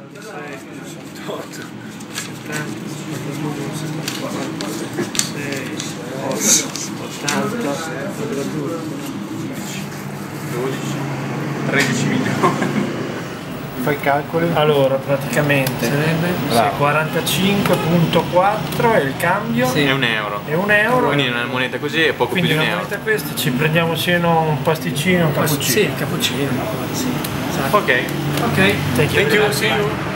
56, 68, 70, 72, 74, 76, 80, 82, 12, 13 milioni. Fai i calcoli? Allora, praticamente sarebbe 45.4 è il cambio. Sì. È un euro. È un euro. Quindi una moneta così è poco Quindi più di un una euro. moneta questa ci prendiamo ceno un pasticcino, un cappuccino. Sì, il cappuccino. Sì, esatto. Ok. Ok. Thank you. See you.